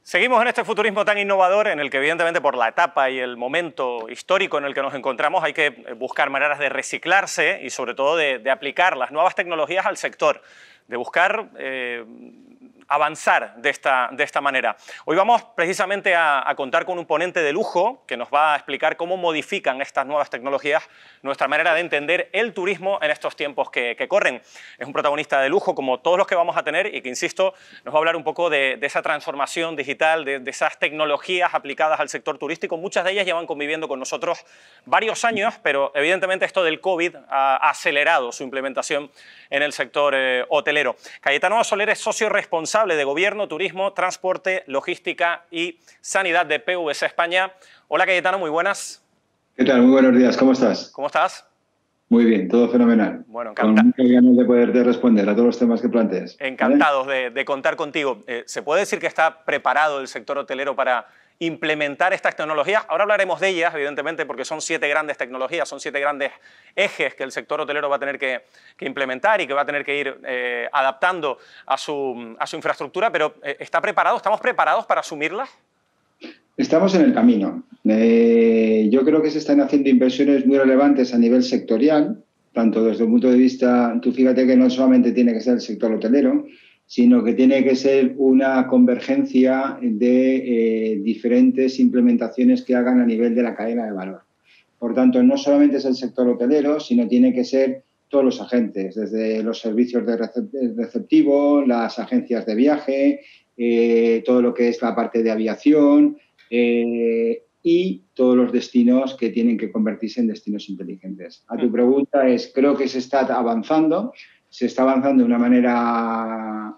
Seguimos en este futurismo tan innovador en el que evidentemente por la etapa y el momento histórico en el que nos encontramos hay que buscar maneras de reciclarse y sobre todo de aplicar las nuevas tecnologías al sector, de buscar avanzar de esta manera. Hoy vamos precisamente a contar con un ponente de lujo que nos va a explicar cómo modifican estas nuevas tecnologías nuestra manera de entender el turismo en estos tiempos que corren. Es un protagonista de lujo como todos los que vamos a tener y que, insisto, nos va a hablar un poco de esa transformación digital, de esas tecnologías aplicadas al sector turístico. Muchas de ellas llevan conviviendo con nosotros varios años, pero evidentemente esto del COVID ha acelerado su implementación en el sector hotelero. Cayetano Soler es socio responsable de Gobierno, Turismo, Transporte, Logística y Sanidad de PwC España. Hola Cayetano, muy buenas. ¿Qué tal? Muy buenos días, ¿cómo estás? ¿Cómo estás? Muy bien, todo fenomenal. Bueno, con muchas ganas de poderte responder a todos los temas que plantees. Encantados de contar contigo. ¿Se puede decir que está preparado el sector hotelero para implementar estas tecnologías? Ahora hablaremos de ellas, evidentemente, porque son 7 grandes tecnologías, son 7 grandes ejes que el sector hotelero va a tener que implementar y que va a tener que ir adaptando a su infraestructura, pero ¿está preparado? ¿Estamos preparados para asumirlas? Estamos en el camino. Yo creo que se están haciendo inversiones muy relevantes a nivel sectorial, tanto desde el punto de vista, tú fíjate que no solamente tiene que ser el sector hotelero, sino que tiene que ser una convergencia de diferentes implementaciones que hagan a nivel de la cadena de valor. Por tanto, no solamente es el sector hotelero, sino tiene que ser todos los agentes, desde los servicios de receptivo, las agencias de viaje, todo lo que es la parte de aviación y todos los destinos que tienen que convertirse en destinos inteligentes. A tu pregunta creo que se está avanzando de una manera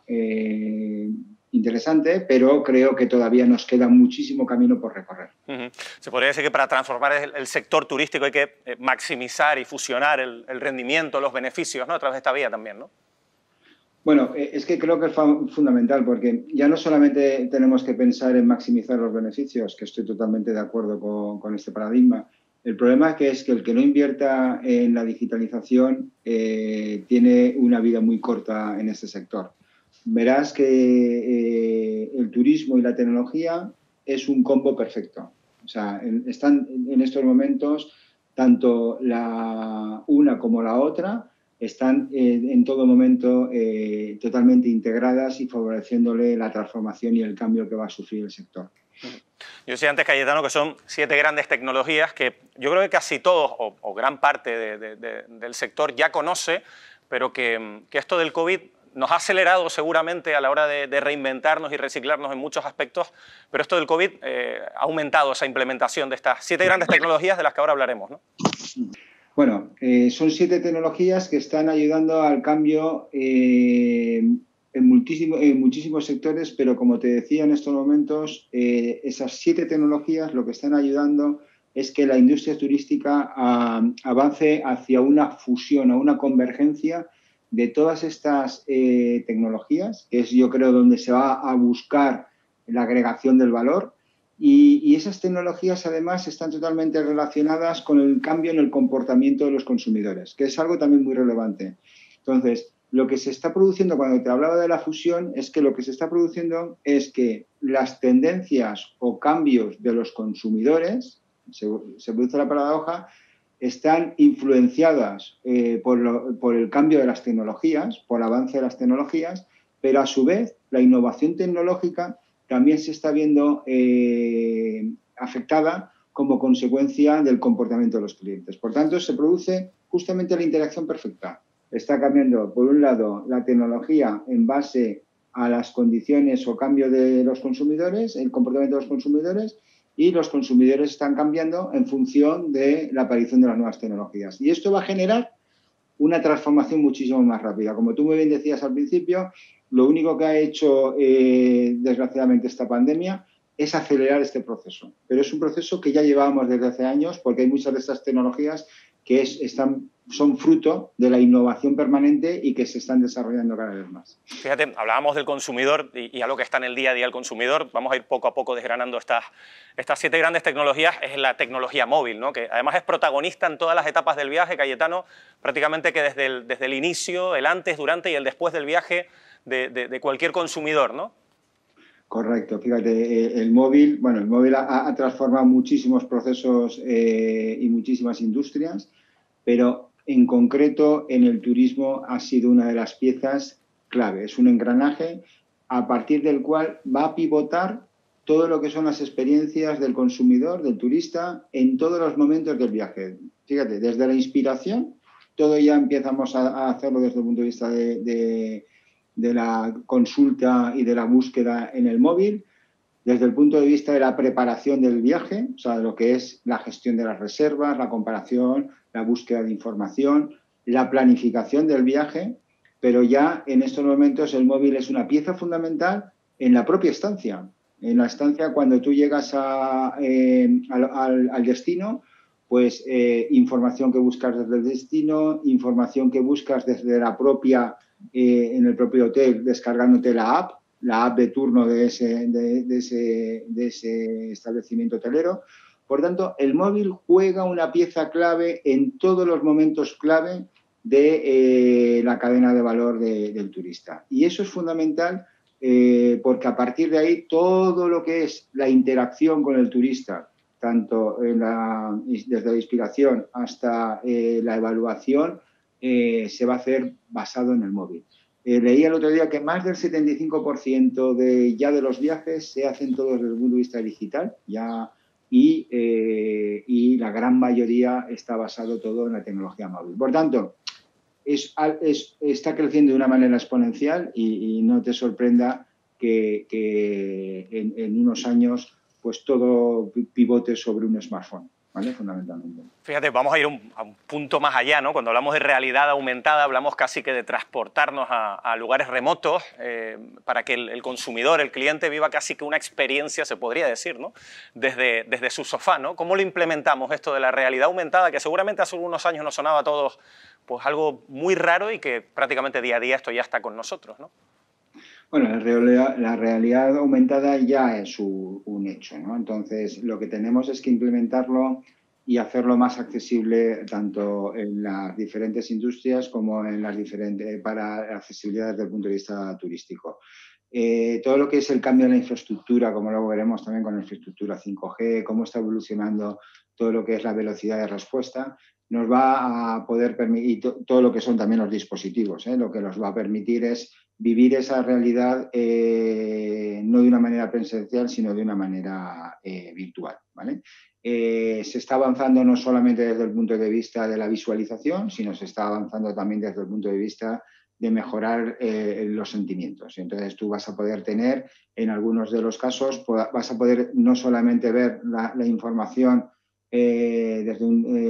interesante, pero creo que todavía nos queda muchísimo camino por recorrer. Se podría decir que para transformar el sector turístico hay que maximizar y fusionar el rendimiento, los beneficios, ¿no?, a través de esta vía también, ¿no? Bueno, es que creo que es fundamental porque ya no solamente tenemos que pensar en maximizar los beneficios, que estoy totalmente de acuerdo con este paradigma. El problema es que el que no invierta en la digitalización tiene una vida muy corta en este sector. Verás que el turismo y la tecnología es un combo perfecto. O sea, están en estos momentos tanto la una como la otra están en todo momento totalmente integradas y favoreciéndole la transformación y el cambio que va a sufrir el sector. Yo decía antes, Cayetano, que son 7 grandes tecnologías que yo creo que casi todos o gran parte del sector ya conoce, pero que esto del COVID nos ha acelerado seguramente a la hora de reinventarnos y reciclarnos en muchos aspectos, pero esto del COVID ha aumentado esa implementación de estas 7 grandes tecnologías de las que ahora hablaremos, ¿no? Bueno, son 7 tecnologías que están ayudando al cambio en muchísimos sectores, pero como te decía en estos momentos, esas 7 tecnologías lo que están ayudando es que la industria turística avance hacia una fusión o una convergencia de todas estas tecnologías, que es yo creo donde se va a buscar la agregación del valor. Y esas tecnologías, además, están totalmente relacionadas con el cambio en el comportamiento de los consumidores, que es algo también muy relevante. Entonces, lo que se está produciendo, cuando te hablaba de la fusión, es que lo que se está produciendo es que las tendencias o cambios de los consumidores, se produce la paradoja, están influenciadas por el cambio de las tecnologías, por el avance de las tecnologías, pero a su vez la innovación tecnológica también se está viendo afectada como consecuencia del comportamiento de los clientes. Por tanto, se produce justamente la interacción perfecta. Está cambiando, por un lado, la tecnología en base a las condiciones o cambio de los consumidores, el comportamiento de los consumidores, y los consumidores están cambiando en función de la aparición de las nuevas tecnologías. Y esto va a generar una transformación muchísimo más rápida. Como tú muy bien decías al principio, lo único que ha hecho, desgraciadamente, esta pandemia es acelerar este proceso. Pero es un proceso que ya llevábamos desde hace años porque hay muchas de estas tecnologías que son fruto de la innovación permanente y que se están desarrollando cada vez más. Fíjate, hablábamos del consumidor y algo que está en el día a día del consumidor. Vamos a ir poco a poco desgranando estas 7 grandes tecnologías. Es la tecnología móvil, ¿no?, que además es protagonista en todas las etapas del viaje, Cayetano, prácticamente que desde el inicio, el antes, durante y el después del viaje de cualquier consumidor, ¿no? Correcto, fíjate, el móvil, bueno, el móvil ha transformado muchísimos procesos y muchísimas industrias, pero en concreto en el turismo ha sido una de las piezas clave. Es un engranaje a partir del cual va a pivotar todo lo que son las experiencias del consumidor, del turista, en todos los momentos del viaje. Fíjate, desde la inspiración, todo ya empezamos a hacerlo desde el punto de vista de la consulta y de la búsqueda en el móvil, desde el punto de vista de la preparación del viaje, o sea, lo que es la gestión de las reservas, la comparación, la búsqueda de información, la planificación del viaje, pero ya en estos momentos el móvil es una pieza fundamental en la propia estancia. En la estancia, cuando tú llegas al destino, pues información que buscas desde el destino, información que buscas desde la propia, en el propio hotel, descargándote la app de turno de ese establecimiento hotelero. Por tanto, el móvil juega una pieza clave en todos los momentos clave de la cadena de valor del turista. Y eso es fundamental porque a partir de ahí todo lo que es la interacción con el turista, tanto desde la inspiración hasta la evaluación, se va a hacer basado en el móvil. Leí el otro día que más del 75% de los viajes se hacen todos desde el punto de vista digital y la gran mayoría está basado todo en la tecnología móvil. Por tanto, está creciendo de una manera exponencial y no te sorprenda que en unos años pues todo pivote sobre un smartphone, ¿vale? Fundamentalmente. Fíjate, vamos a ir a un punto más allá, ¿no? Cuando hablamos de realidad aumentada, hablamos casi que de transportarnos a lugares remotos para que el consumidor, el cliente, viva casi que una experiencia, se podría decir, ¿no? Desde su sofá, ¿no? ¿Cómo lo implementamos esto de la realidad aumentada, que seguramente hace unos años nos sonaba a todos pues algo muy raro y que prácticamente día a día esto ya está con nosotros, ¿no? Bueno, la realidad aumentada ya es un hecho, ¿no? Entonces, lo que tenemos es que implementarlo y hacerlo más accesible tanto en las diferentes industrias como en las diferentes para accesibilidad desde el punto de vista turístico. Todo lo que es el cambio de la infraestructura, como luego veremos también con la infraestructura 5G, cómo está evolucionando todo lo que es la velocidad de respuesta, nos va a poder permitir, todo lo que son también los dispositivos, lo que nos va a permitir es vivir esa realidad no de una manera presencial, sino de una manera virtual, ¿vale? Se está avanzando no solamente desde el punto de vista de la visualización, sino se está avanzando también desde el punto de vista de mejorar los sentimientos. Entonces tú vas a poder tener, en algunos de los casos, vas a poder no solamente ver la información desde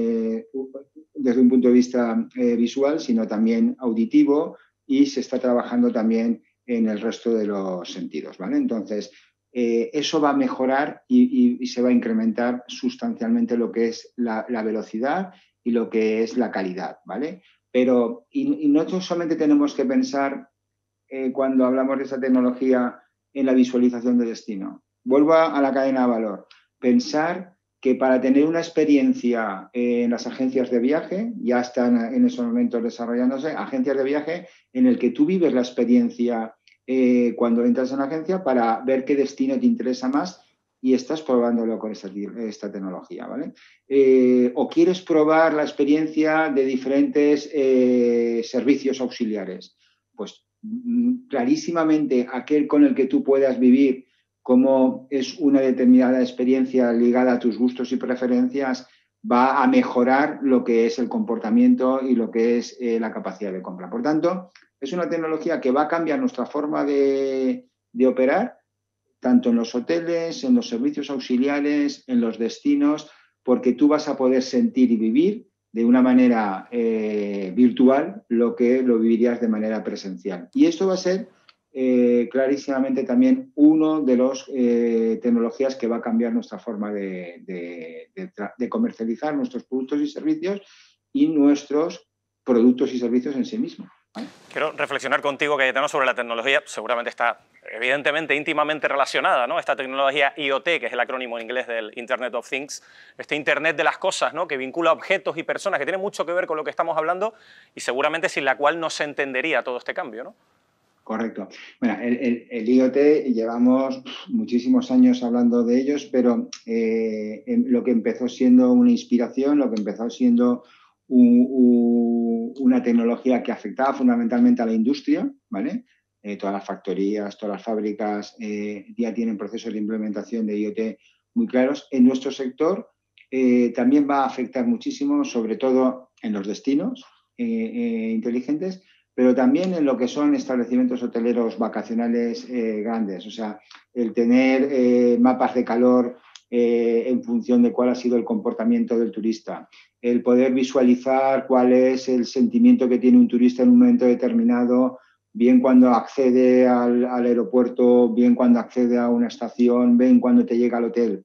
un punto de vista visual, sino también auditivo, y se está trabajando también en el resto de los sentidos, ¿vale? Entonces, eso va a mejorar y se va a incrementar sustancialmente lo que es la velocidad y lo que es la calidad, ¿vale? Pero y no solamente tenemos que pensar cuando hablamos de esa tecnología en la visualización de destino. Vuelvo a la cadena de valor. Pensar que para tener una experiencia en las agencias de viaje, ya están en esos momentos desarrollándose agencias de viaje en el que tú vives la experiencia cuando entras en la agencia para ver qué destino te interesa más y estás probándolo con esta tecnología, ¿vale? O quieres probar la experiencia de diferentes servicios auxiliares, pues clarísimamente aquel con el que tú puedas vivir cómo es una determinada experiencia ligada a tus gustos y preferencias, va a mejorar lo que es el comportamiento y lo que es la capacidad de compra. Por tanto, es una tecnología que va a cambiar nuestra forma de operar, tanto en los hoteles, en los servicios auxiliares, en los destinos, porque tú vas a poder sentir y vivir de una manera virtual lo que lo vivirías de manera presencial. Y esto va a ser clarísimamente también uno de las tecnologías que va a cambiar nuestra forma de comercializar nuestros productos y servicios y nuestros productos y servicios en sí mismos, ¿vale? Quiero reflexionar contigo, Cayetano, sobre la tecnología. Seguramente está evidentemente íntimamente relacionada, ¿no? Esta tecnología IoT, que es el acrónimo en inglés del Internet of Things, este Internet de las cosas, ¿no? Que vincula objetos y personas, que tiene mucho que ver con lo que estamos hablando y seguramente sin la cual no se entendería todo este cambio, ¿no? Correcto. Bueno, el IoT llevamos muchísimos años hablando de ellos, pero lo que empezó siendo una inspiración, lo que empezó siendo una tecnología que afectaba fundamentalmente a la industria, ¿vale? Todas las factorías, todas las fábricas ya tienen procesos de implementación de IoT muy claros. En nuestro sector también va a afectar muchísimo, sobre todo en los destinos inteligentes, pero también en lo que son establecimientos hoteleros vacacionales grandes. O sea, el tener mapas de calor en función de cuál ha sido el comportamiento del turista, el poder visualizar cuál es el sentimiento que tiene un turista en un momento determinado, bien cuando accede al aeropuerto, bien cuando accede a una estación, bien cuando te llega al hotel.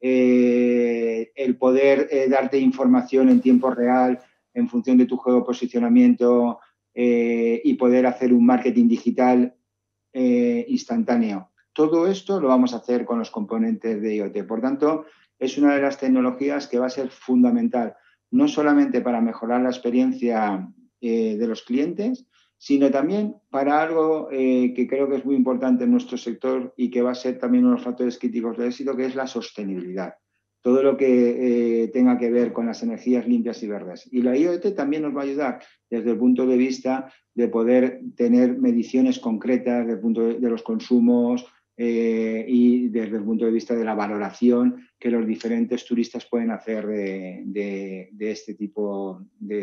El poder darte información en tiempo real en función de tu geoposicionamiento, y poder hacer un marketing digital instantáneo. Todo esto lo vamos a hacer con los componentes de IoT. Por tanto, es una de las tecnologías que va a ser fundamental, no solamente para mejorar la experiencia de los clientes, sino también para algo que creo que es muy importante en nuestro sector y que va a ser también uno de los factores críticos de éxito, que es la sostenibilidad. Todo lo que tenga que ver con las energías limpias y verdes. Y la IoT también nos va a ayudar desde el punto de vista de poder tener mediciones concretas desde el punto de los consumos y desde el punto de vista de la valoración que los diferentes turistas pueden hacer de este tipo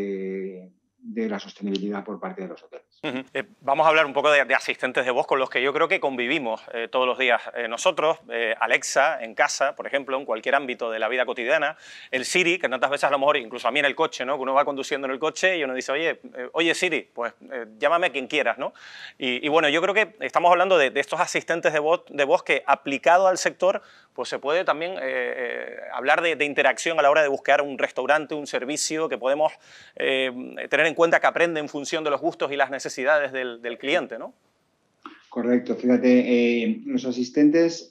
de la sostenibilidad por parte de los hoteles. Vamos a hablar un poco de asistentes de voz con los que yo creo que convivimos todos los días. Nosotros, Alexa, en casa, por ejemplo, en cualquier ámbito de la vida cotidiana, el Siri, que tantas veces a lo mejor, incluso a mí en el coche, ¿no? Que uno va conduciendo en el coche y uno dice, oye Siri, pues llámame a quien quieras, ¿no? Y bueno, yo creo que estamos hablando de estos asistentes de voz que, aplicado al sector, pues se puede también hablar de interacción a la hora de buscar un restaurante, un servicio, que podemos tener en cuenta que aprende en función de los gustos y las necesidades del cliente, ¿no? Correcto, fíjate, los asistentes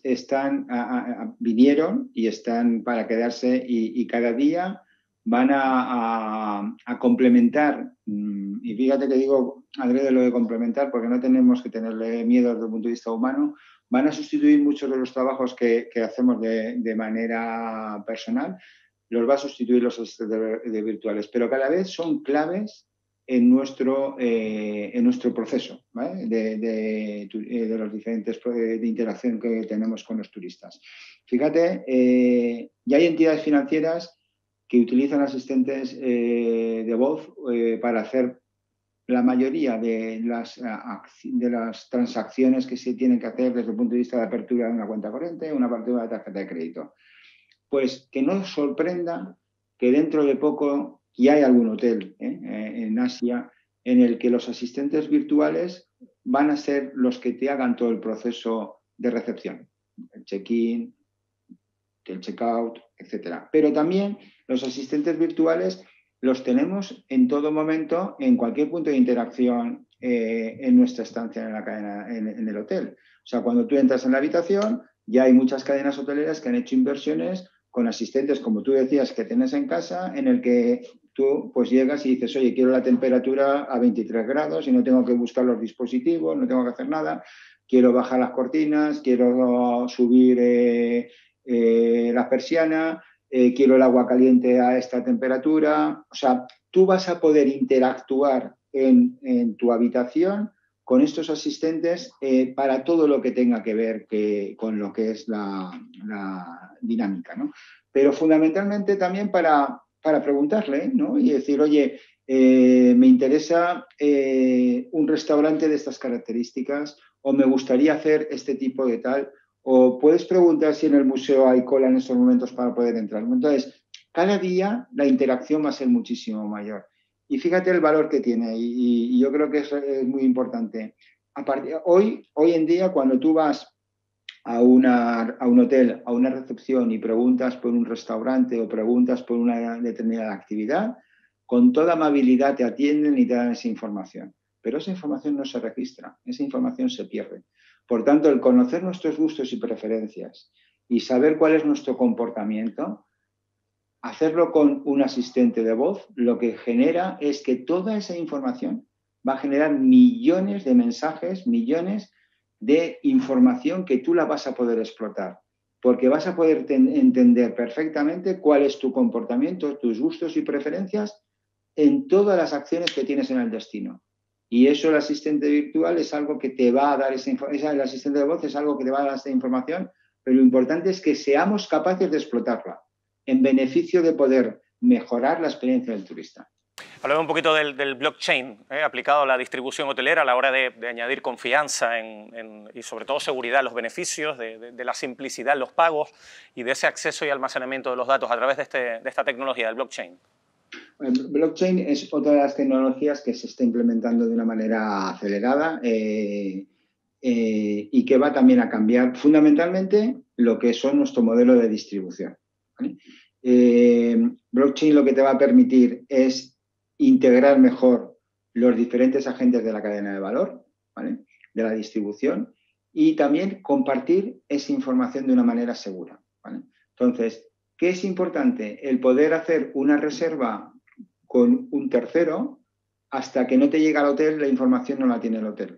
vinieron y están para quedarse y cada día van a complementar, y fíjate que digo adrede lo de complementar porque no tenemos que tenerle miedo desde el punto de vista humano, van a sustituir muchos de los trabajos que hacemos de manera personal, los va a sustituir los asistentes virtuales, pero cada vez son claves en nuestro proceso, ¿vale? de los diferentes de interacción que tenemos con los turistas. Fíjate, ya hay entidades financieras que utilizan asistentes de voz para hacer la mayoría de las transacciones que se tienen que hacer desde el punto de vista de apertura de una cuenta corriente, una apertura de tarjeta de crédito. Pues que no os sorprenda que dentro de poco ya hay algún hotel en Asia en el que los asistentes virtuales van a ser los que te hagan todo el proceso de recepción, el check-in, el check-out, etc. Pero también los asistentes virtuales los tenemos en todo momento, en cualquier punto de interacción en nuestra estancia en la cadena, en el hotel. O sea, cuando tú entras en la habitación, ya hay muchas cadenas hoteleras que han hecho inversiones con asistentes, como tú decías, que tienes en casa, en el que tú pues llegas y dices, oye, quiero la temperatura a 23 grados y no tengo que buscar los dispositivos, no tengo que hacer nada, quiero bajar las cortinas, quiero subir la persiana, quiero el agua caliente a esta temperatura. O sea, tú vas a poder interactuar en tu habitación con estos asistentes para todo lo que tenga que ver con lo que es la dinámica, ¿no? Pero fundamentalmente también para preguntarle, ¿no? Y decir, oye, me interesa un restaurante de estas características o me gustaría hacer este tipo de tal, o puedes preguntar si en el museo hay cola en estos momentos para poder entrar. Entonces, cada día la interacción va a ser muchísimo mayor. Y fíjate el valor que tiene y yo creo que es muy importante. Hoy en día, cuando tú vas a un hotel, a una recepción y preguntas por un restaurante o preguntas por una determinada actividad, con toda amabilidad te atienden y te dan esa información. Pero esa información no se registra, esa información se pierde. Por tanto, el conocer nuestros gustos y preferencias y saber cuál es nuestro comportamiento, hacerlo con un asistente de voz, lo que genera es que toda esa información va a generar millones de mensajes, millones de información que tú la vas a poder explotar, porque vas a poder entender perfectamente cuál es tu comportamiento, tus gustos y preferencias en todas las acciones que tienes en el destino. Y eso el asistente virtual es algo que te va a dar esa información, el asistente de voz es algo que te va a dar esa información, pero lo importante es que seamos capaces de explotarla en beneficio de poder mejorar la experiencia del turista. Hablamos un poquito del blockchain aplicado a la distribución hotelera a la hora de añadir confianza y sobre todo seguridad en los beneficios, de la simplicidad en los pagos y de ese acceso y almacenamiento de los datos a través de esta tecnología del blockchain. El blockchain es otra de las tecnologías que se está implementando de una manera acelerada y que va también a cambiar fundamentalmente lo que son nuestro modelo de distribución, ¿vale? Blockchain lo que te va a permitir es integrar mejor los diferentes agentes de la cadena de valor, ¿vale?, de la distribución, y también compartir esa información de una manera segura, ¿vale? Entonces, ¿qué es importante? El poder hacer una reserva con un tercero hasta que no te llega al hotel, la información no la tiene el hotel.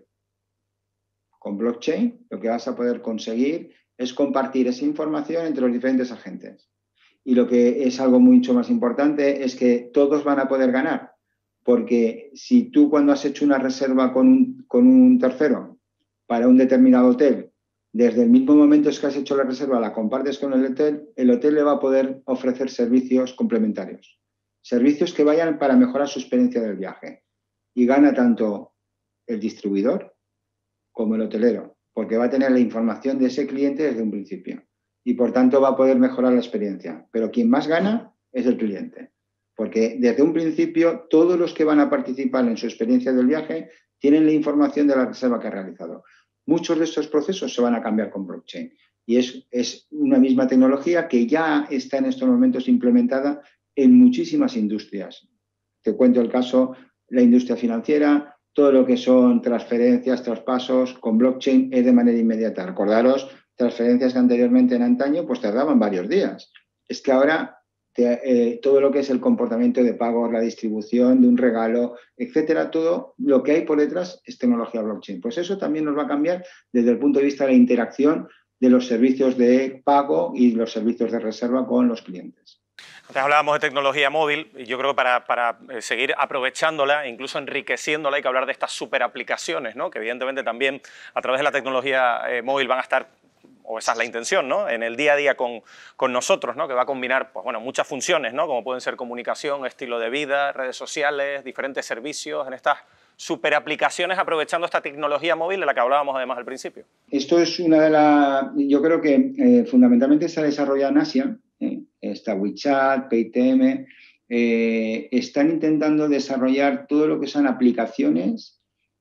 Con blockchain lo que vas a poder conseguir es compartir esa información entre los diferentes agentes. Y lo que es algo mucho más importante es que todos van a poder ganar, porque si tú cuando has hecho una reserva con un tercero para un determinado hotel, desde el mismo momento que has hecho la reserva la compartes con el hotel le va a poder ofrecer servicios complementarios, servicios que vayan para mejorar su experiencia del viaje. Y gana tanto el distribuidor como el hotelero, porque va a tener la información de ese cliente desde un principio. Y por tanto va a poder mejorar la experiencia. Pero quien más gana es el cliente, porque desde un principio todos los que van a participar en su experiencia del viaje tienen la información de la reserva que ha realizado. Muchos de estos procesos se van a cambiar con blockchain y es una misma tecnología que ya está en estos momentos implementada en muchísimas industrias. Te cuento el caso, la industria financiera, todo lo que son transferencias, traspasos, con blockchain es de manera inmediata. Recordaros, transferencias que anteriormente en antaño pues tardaban varios días. Es que ahora todo lo que es el comportamiento de pagos, la distribución de un regalo, etcétera, todo lo que hay por detrás es tecnología blockchain. Pues eso también nos va a cambiar desde el punto de vista de la interacción de los servicios de pago y los servicios de reserva con los clientes. Antes hablábamos de tecnología móvil y yo creo que para seguir aprovechándola, incluso enriqueciéndola, hay que hablar de estas super aplicaciones, ¿no?, que evidentemente también a través de la tecnología móvil van a estar, o esa es la intención, ¿no?, en el día a día con nosotros, ¿no?, que va a combinar pues, bueno, muchas funciones, ¿no?, como pueden ser comunicación, estilo de vida, redes sociales, diferentes servicios, en estas super aplicaciones aprovechando esta tecnología móvil de la que hablábamos además al principio. Esto es una de las, yo creo que fundamentalmente se ha desarrollado en Asia, está WeChat, Paytm, están intentando desarrollar todo lo que son aplicaciones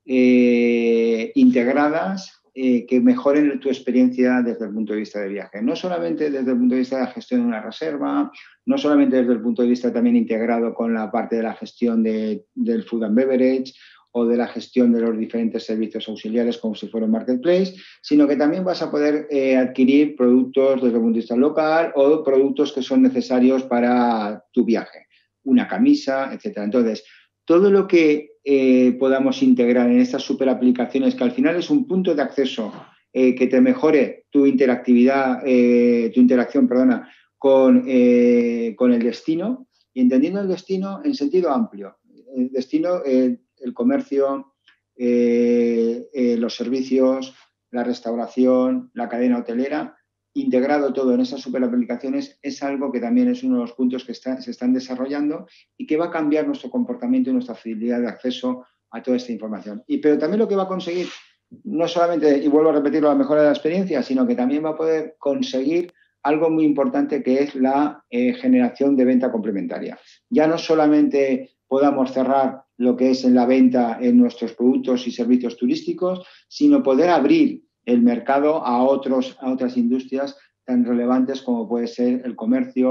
integradas que mejoren tu experiencia desde el punto de vista de viaje. No solamente desde el punto de vista de la gestión de una reserva, no solamente desde el punto de vista también integrado con la parte de la gestión del food and beverage o de la gestión de los diferentes servicios auxiliares como si fuera un marketplace, sino que también vas a poder adquirir productos desde el punto de vista local o productos que son necesarios para tu viaje, una camisa, etcétera. Entonces, todo lo que podamos integrar en estas super aplicaciones, que al final es un punto de acceso que te mejore tu interactividad, tu interacción, perdona, con el destino, y entendiendo el destino en sentido amplio. El destino, el comercio, los servicios, la restauración, la cadena hotelera, integrado todo en esas superaplicaciones, es algo que también es uno de los puntos que se están desarrollando y que va a cambiar nuestro comportamiento y nuestra facilidad de acceso a toda esta información. Pero también lo que va a conseguir, no solamente, y vuelvo a repetirlo, la mejora de la experiencia, sino que también va a poder conseguir algo muy importante que es la generación de venta complementaria. Ya no solamente podamos cerrar lo que es en la venta en nuestros productos y servicios turísticos, sino poder abrir el mercado a otras industrias tan relevantes como puede ser el comercio,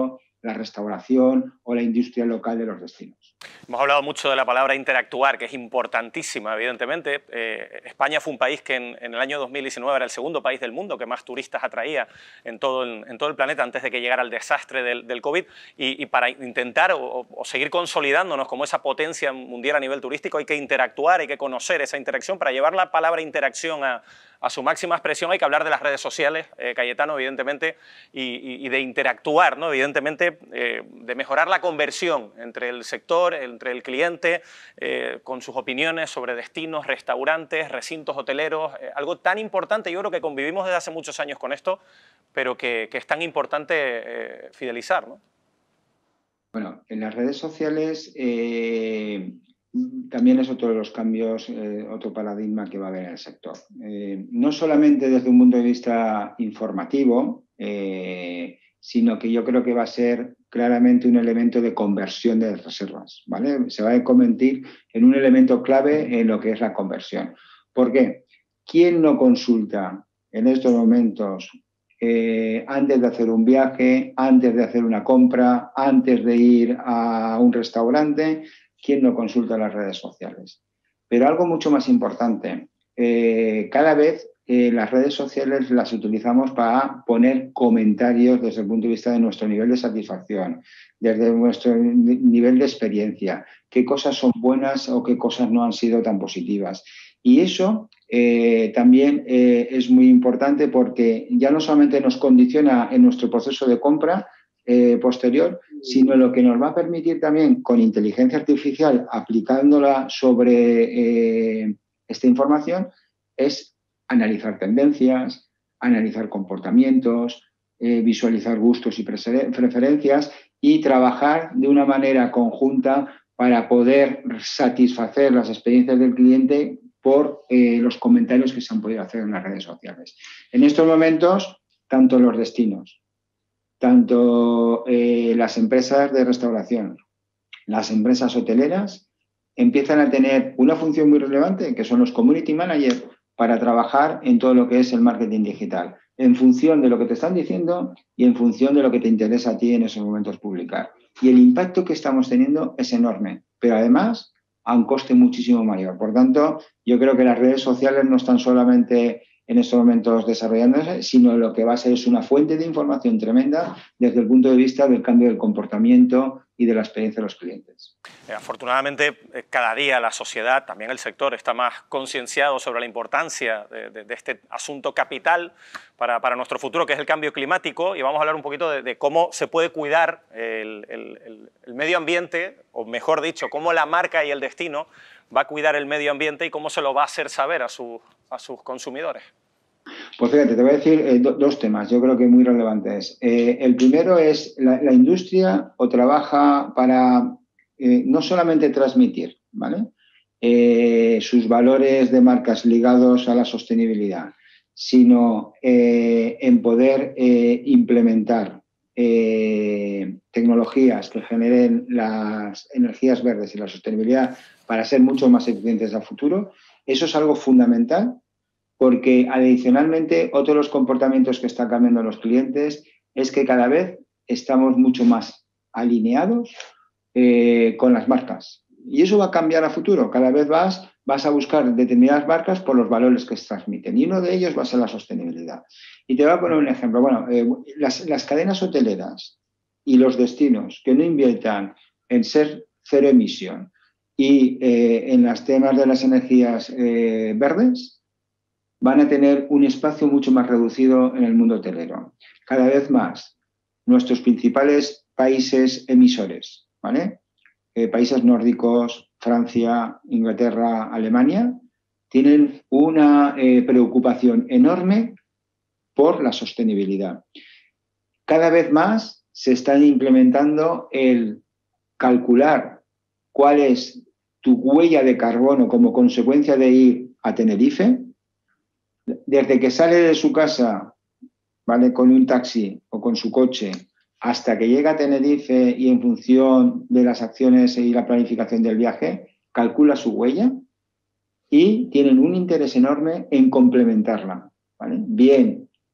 la restauración o la industria local de los destinos. Hemos hablado mucho de la palabra interactuar, que es importantísima, evidentemente. España fue un país que en el año 2019 era el segundo país del mundo que más turistas atraía en todo el planeta antes de que llegara el desastre del COVID. Y para intentar o seguir consolidándonos como esa potencia mundial a nivel turístico hay que interactuar, hay que conocer esa interacción. Para llevar la palabra interacción a su máxima expresión hay que hablar de las redes sociales, Cayetano, evidentemente, y de interactuar, ¿no? Evidentemente, de mejorar la conversión entre el sector, entre el cliente, con sus opiniones sobre destinos, restaurantes, recintos hoteleros, algo tan importante. Yo creo que convivimos desde hace muchos años con esto, pero que es tan importante fidelizar, ¿no? Bueno, en las redes sociales también es otro de los cambios, otro paradigma que va a haber en el sector. No solamente desde un punto de vista informativo, sino que yo creo que va a ser claramente un elemento de conversión de reservas, ¿vale? Se va a convertir en un elemento clave en lo que es la conversión. ¿Por qué? ¿Quién no consulta en estos momentos antes de hacer un viaje, antes de hacer una compra, antes de ir a un restaurante? ¿Quién no consulta las redes sociales? Pero algo mucho más importante, cada vez las redes sociales las utilizamos para poner comentarios desde el punto de vista de nuestro nivel de satisfacción, desde nuestro nivel de experiencia, qué cosas son buenas o qué cosas no han sido tan positivas. Y eso también es muy importante porque ya no solamente nos condiciona en nuestro proceso de compra posterior, sino lo que nos va a permitir también con inteligencia artificial, aplicándola sobre esta información, es analizar tendencias, analizar comportamientos, visualizar gustos y preferencias y trabajar de una manera conjunta para poder satisfacer las experiencias del cliente por los comentarios que se han podido hacer en las redes sociales. En estos momentos, tanto los destinos, tanto las empresas de restauración, las empresas hoteleras, empiezan a tener una función muy relevante, que son los community managers, para trabajar en todo lo que es el marketing digital, en función de lo que te están diciendo y en función de lo que te interesa a ti en esos momentos publicar. Y el impacto que estamos teniendo es enorme, pero además a un coste muchísimo mayor. Por tanto, yo creo que las redes sociales no están solamente en estos momentos desarrollándose, sino lo que va a ser es una fuente de información tremenda desde el punto de vista del cambio del comportamiento y de la experiencia de los clientes. Afortunadamente, cada día la sociedad, también el sector, está más concienciado sobre la importancia de este asunto capital para nuestro futuro, que es el cambio climático, y vamos a hablar un poquito de cómo se puede cuidar el medio ambiente, o mejor dicho, cómo la marca y el destino va a cuidar el medio ambiente y cómo se lo va a hacer saber a sus consumidores. Pues fíjate, te voy a decir dos temas, yo creo que muy relevantes. El primero es la industria o trabaja para no solamente transmitir, ¿vale? Sus valores de marcas ligados a la sostenibilidad, sino en poder implementar tecnologías que generen las energías verdes y la sostenibilidad para ser mucho más eficientes a futuro. Eso es algo fundamental. Porque adicionalmente otro de los comportamientos que están cambiando los clientes es que cada vez estamos mucho más alineados con las marcas. Y eso va a cambiar a futuro. Cada vez vas a buscar determinadas marcas por los valores que se transmiten. Y uno de ellos va a ser la sostenibilidad. Y te voy a poner un ejemplo. Bueno, las cadenas hoteleras y los destinos que no inviertan en ser cero emisión y en los temas de las energías verdes, van a tener un espacio mucho más reducido en el mundo hotelero. Cada vez más, nuestros principales países emisores, ¿vale? Países nórdicos, Francia, Inglaterra, Alemania, tienen una preocupación enorme por la sostenibilidad. Cada vez más se está implementando el calcular cuál es tu huella de carbono como consecuencia de ir a Tenerife. Desde que sale de su casa, ¿vale?, con un taxi o con su coche, hasta que llega a Tenerife y en función de las acciones y la planificación del viaje, calcula su huella y tienen un interés enorme en complementarla, ¿vale? Bien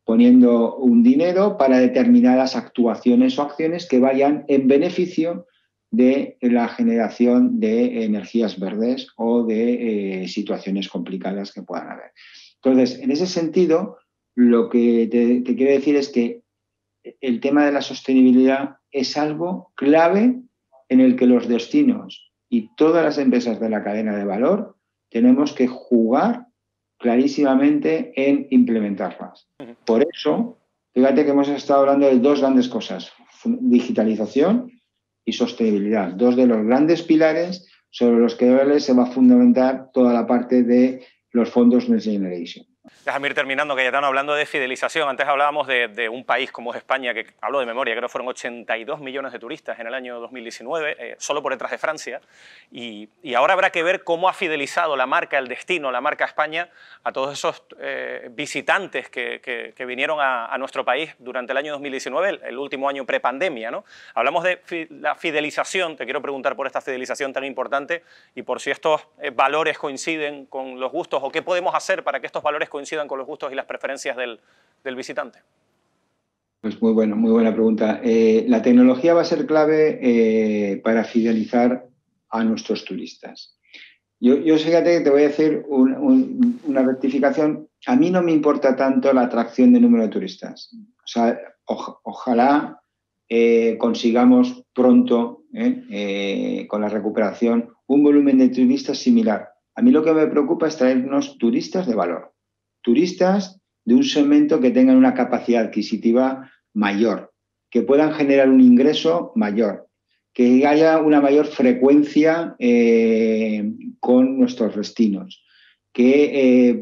poniendo un dinero para determinadas actuaciones o acciones que vayan en beneficio de la generación de energías verdes o de situaciones complicadas que puedan haber. Entonces, en ese sentido, lo que te quiero decir es que el tema de la sostenibilidad es algo clave en el que los destinos y todas las empresas de la cadena de valor tenemos que jugar clarísimamente en implementarlas. Por eso, fíjate que hemos estado hablando de dos grandes cosas, digitalización y sostenibilidad, dos de los grandes pilares sobre los que se va a fundamentar toda la parte de los fondos Next Generation. Déjame ir terminando, Cayetano, hablando de fidelización. Antes hablábamos de un país como es España, que hablo de memoria, creo que fueron 82 millones de turistas en el año 2019, solo por detrás de Francia. Y ahora habrá que ver cómo ha fidelizado la marca, el destino, la marca España, a todos esos visitantes que vinieron a nuestro país durante el año 2019, el último año prepandemia, ¿no? Hablamos de la fidelización, te quiero preguntar por esta fidelización tan importante y por si estos valores coinciden con los gustos o qué podemos hacer para que estos valores coincidan con los gustos y las preferencias del visitante. Pues muy buena pregunta. La tecnología va a ser clave para fidelizar a nuestros turistas. Yo fíjate que te voy a hacer una rectificación. A mí no me importa tanto la atracción de número de turistas. O sea, ojalá consigamos pronto, con la recuperación, un volumen de turistas similar. A mí lo que me preocupa es traernos turistas de valor. Turistas de un segmento que tengan una capacidad adquisitiva mayor, que puedan generar un ingreso mayor, que haya una mayor frecuencia con nuestros destinos, que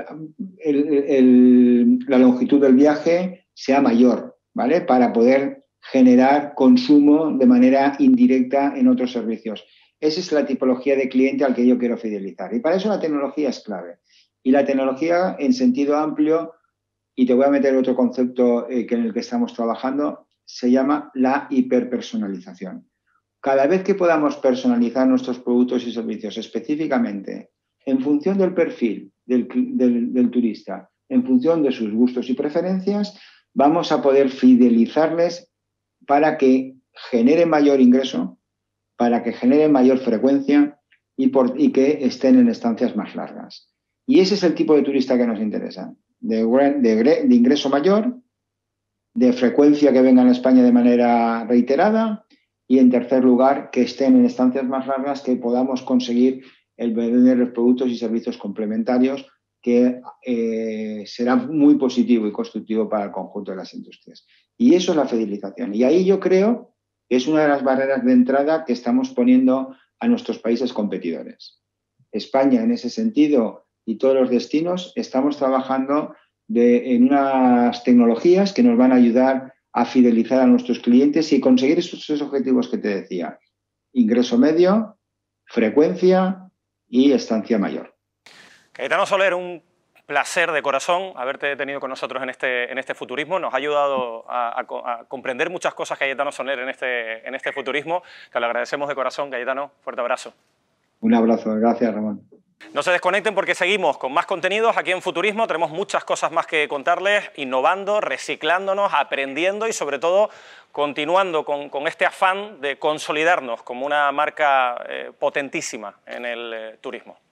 la longitud del viaje sea mayor, ¿vale? Para poder generar consumo de manera indirecta en otros servicios. Esa es la tipología de cliente al que yo quiero fidelizar. Y para eso la tecnología es clave. Y la tecnología en sentido amplio, y te voy a meter otro concepto en el que estamos trabajando, se llama la hiperpersonalización. Cada vez que podamos personalizar nuestros productos y servicios específicamente en función del perfil del turista, en función de sus gustos y preferencias, vamos a poder fidelizarles para que generen mayor ingreso, para que generen mayor frecuencia y que estén en estancias más largas. Y ese es el tipo de turista que nos interesa, de ingreso mayor, de frecuencia que vengan a España de manera reiterada y, en tercer lugar, que estén en estancias más largas, que podamos conseguir el vender los productos y servicios complementarios, que será muy positivo y constructivo para el conjunto de las industrias. Y eso es la fidelización. Y ahí yo creo que es una de las barreras de entrada que estamos poniendo a nuestros países competidores. España, en ese sentido, y todos los destinos, estamos trabajando en unas tecnologías que nos van a ayudar a fidelizar a nuestros clientes y conseguir esos objetivos que te decía: ingreso medio, frecuencia y estancia mayor. Cayetano Soler, un placer de corazón haberte tenido con nosotros en este futurismo. Nos ha ayudado a comprender muchas cosas, Cayetano Soler, en este futurismo. Te lo agradecemos de corazón, Cayetano. Fuerte abrazo. Un abrazo. Gracias, Ramón. No se desconecten porque seguimos con más contenidos aquí en Futurismo. Tenemos muchas cosas más que contarles, innovando, reciclándonos, aprendiendo y sobre todo continuando con este afán de consolidarnos como una marca potentísima en el turismo.